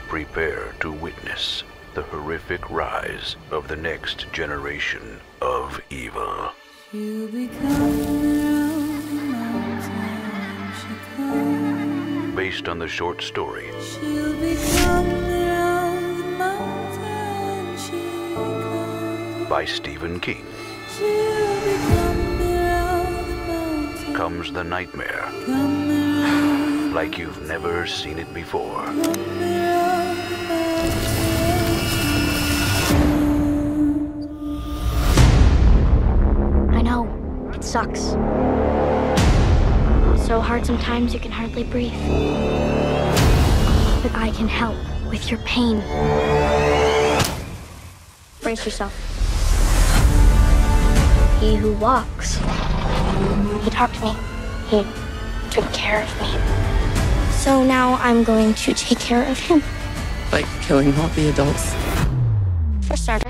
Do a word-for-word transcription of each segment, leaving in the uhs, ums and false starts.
Prepare to witness the horrific rise of the next generation of evil. She'll be coming around the mountain, she comes. Based on the short story She'll be coming around the mountain, she comes. by Stephen King, She'll be coming around the mountain, comes the nightmare coming around, like you've never seen it before. coming around the mountain. I know, it sucks. So hard sometimes you can hardly breathe. But I can help with your pain. Brace yourself. He who walks, he talked to me. He took care of me. So now I'm going to take care of him. Like killing all the adults. For starters.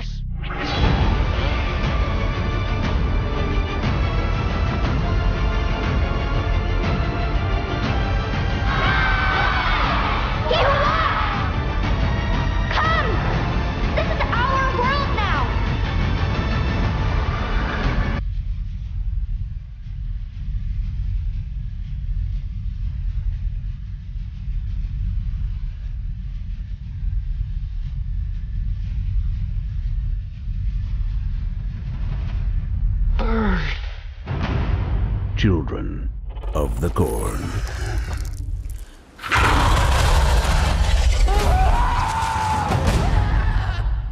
Children of the Corn.